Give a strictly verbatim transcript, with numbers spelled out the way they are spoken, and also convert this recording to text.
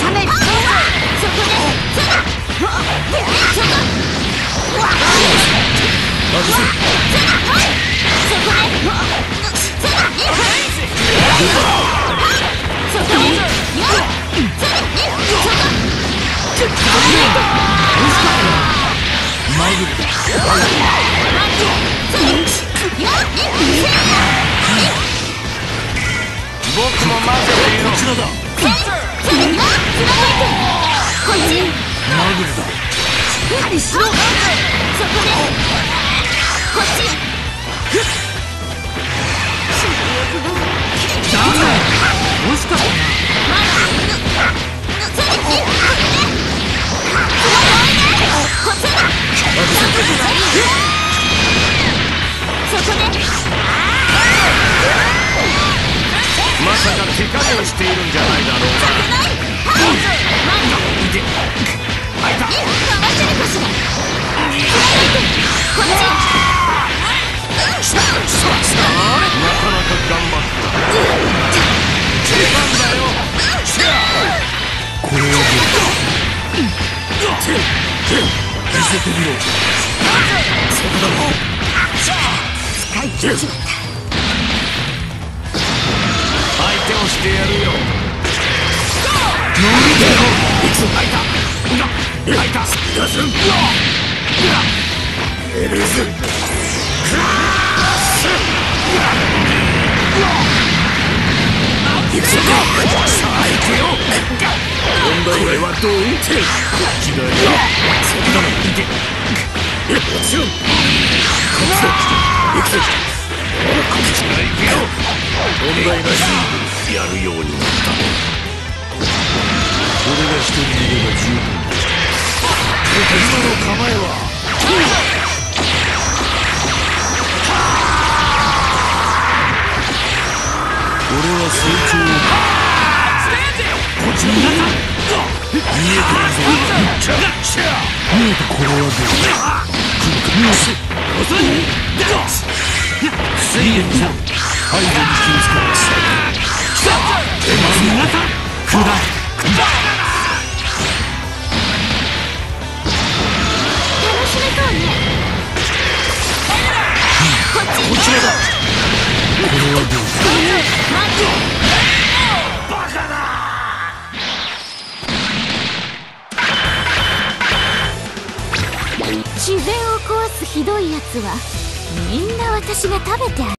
める。そこで僕も待ってるよ。こちらだ。 こっちマグルだ。 何しろ。そこでこっちダメ。惜しかったな。 そこでまさか手加減しているんじゃないだろうか。いて。開いた。 かわせるかしら。こっちなかなか頑張った。出番だよ。これはどうだ。見せてみろ。そこだろ。 使い切っちまった。 相手をしてやるよ。 もう見てよ。 開いた。開いた。出す。エルズ。行くぞ。さあ行くよ。問題これはどう？違いよ。そこだろ。いて。もちろん。こっちだ。行くぞ。こっちが行くよ。問題なしにやるようになった。俺が一人いれば十分だ。今の構えは俺は成長をこっちの中見えてるぞ。見えた。これはどうだ。来るか。遅い。水源さん背後に気をつけます。まず中下る。 楽しめそうね。こっちこちらだ。これはどうだ。バカだ。 自然を壊すひどいやつはみんな私が食べてある。